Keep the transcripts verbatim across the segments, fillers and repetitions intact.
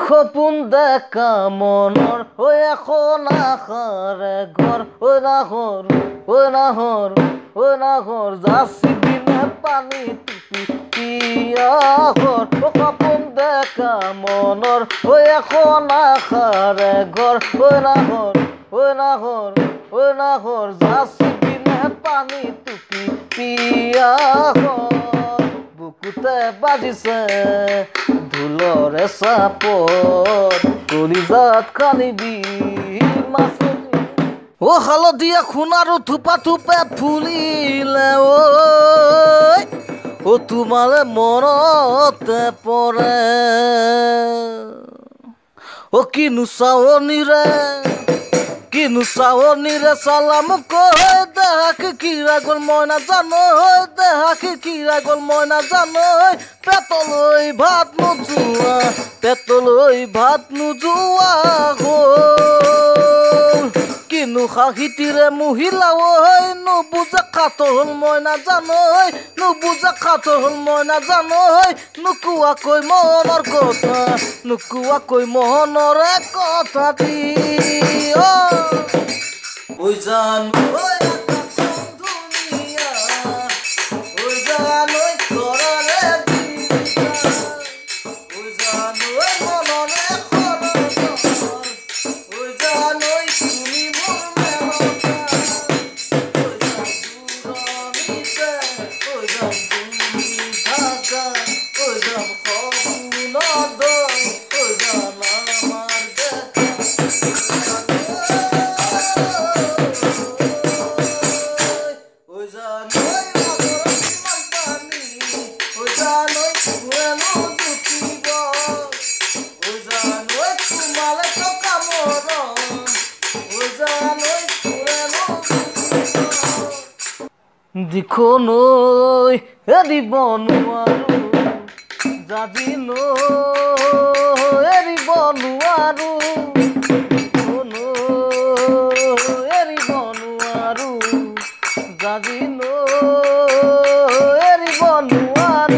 সপোন দেখা মনৰ হৈ এখন আশাৰে ঘৰ হৈ নাহৰ হৈ নাহৰ হৈ নাহৰ যাচি দিনে পানী টুপি পিয়াহৰ সপোন দেখা মনৰ হৈ এখন আশাৰে ঘৰ হৈ নাহৰ হৈ নাহৰ হৈ নাহৰ যাচি দিনে পানী টুপি পিয়াহৰ বুকুতে বাজিছে ঢোলৰে চাপত কলিজাত কানিবি মাছলি ও হালধীয়া সোণাৰু থোপা থোপে ফুলিলে ঐ ও তোমালে মনতে পৰে ও কিনো চাৱনীৰে কিনো চাৱনীৰে চালাম কৈ দেহাক কিৰা গ'ল মই নাজানো দেহাক কিৰা গ'ল মই নাজানো পেটলৈ ভাত নোযোৱা পেটলৈ ভাত নোযোৱা হ'ল কিনো সাহিতীৰে মহিলা ঐ নুবুজা কাতৰ হ'ল মই নাজানো নুবুজা কাতৰ হ'ল মই নাজানো নোকোৱাকৈ মনৰ কথা নোকোৱাকৈ মনৰে কথা দি ঐ জান ঐ আকাশখন ধুনীয়া ঐ জান ঐ তৰাৰে দিশা ঐ জান ঐ মনৰে সৰগৰ ঐ জান ঐ তুমি মোৰ মেনকা ঐ জান দূৰণিতে ঐ জান তুমি থাকা ঐ জান সপোনত ঐ জান আমাৰ দেখা দিখো নৈ এৰিব নোৱাৰো জাজি নৈ এৰিব নোৱাৰো দিখো নৈ এৰিব নোৱাৰো জাজি নৈ এৰিব নোৱাৰো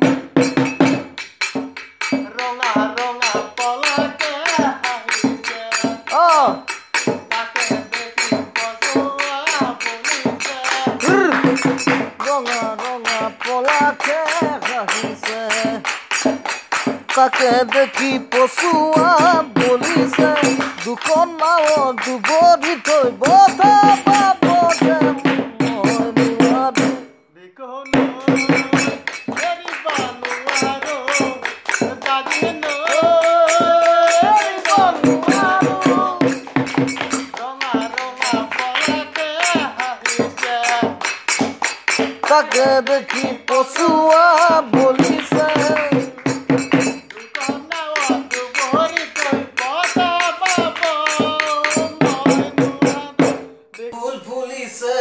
ৰঙা ৰঙা পলকে হাঁহিছে অ ৰঙা ৰঙা পলাকে হাঁহিছে তাকে দেখি পচুৱা বলিছে দুখন নাৱত দুবৰি থৈ বতা পাবতে মই নোৱাৰো তাকে দেখি পচুৱা বলিছে ফুল ফুলিছে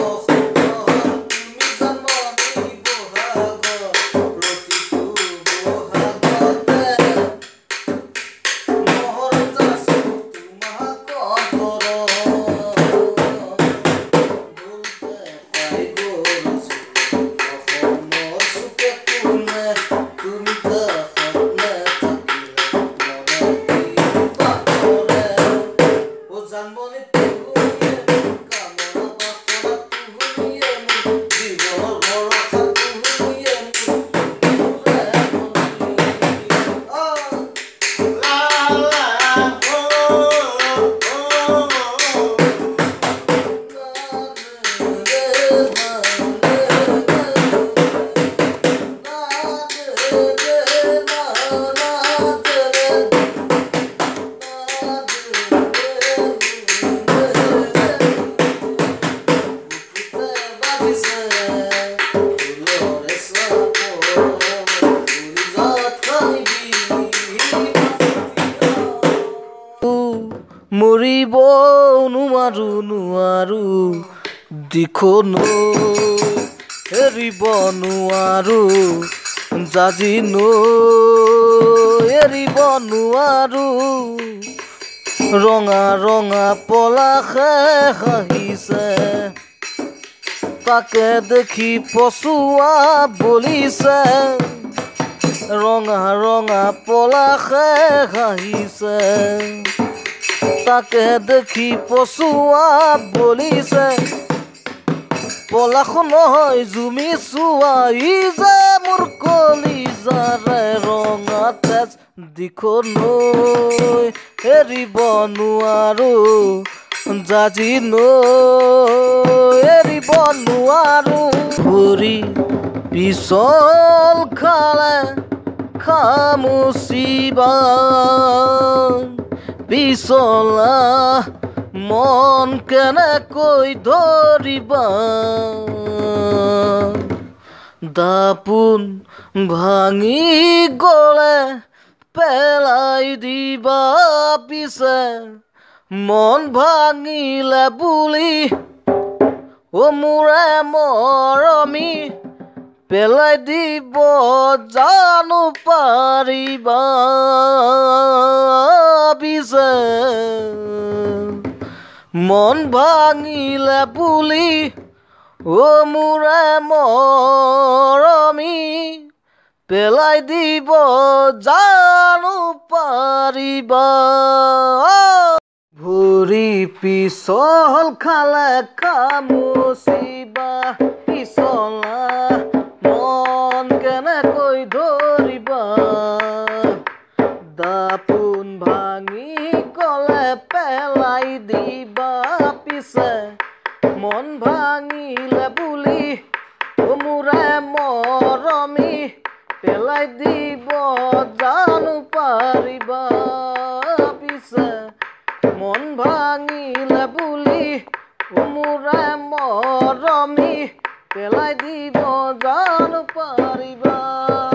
মৰিব নোৱাৰো নোৱাৰো দিখো নৈ এৰিব নোৱাৰো জাজি নৈ এৰিব নোৱাৰো ৰঙা ৰঙা পলাকে হাঁহিছে তাকে দেখি পচুৱা বলিছে ৰঙা ৰঙা পলাশে হাঁহিছে তাকে দেখি পচুৱা বলিছে পলাশ নহয় জুমি চোৱা ই যে মোৰ কলিজাৰে ৰঙা তেজ দিখনৈ এৰিব নোৱাৰো জাজি নৈ এৰিব নোৱাৰো ভৰি পিছল খালে খামুচিবা পিছলা মন কেনেকৈ ধৰিবা দাপোন ভাঙি গলে পেলাই দিবা পিছে মন ভাঙিলে বুলি ও মোৰে মৰমী পেলাই দিব জানো পাৰিবা পিছে মন ভাঙিলে বুলি ও মোৰে মৰমী পেলাই দিব জানো পাৰিবা ভৰি পিছল খালে খামুচিবা পিছলা মন কেনেকৈ ধৰিবা দাপোন ভাঙি গলে পেলাই দিবা পিছে মন ভাঙিলে বুলি ও মোৰে মৰমী পেলাই দিব জানো পাৰিবা পিছে মন ভাঙিলে বুলি ও মোৰে মৰমী পেলাই দিব জানো পাৰিবা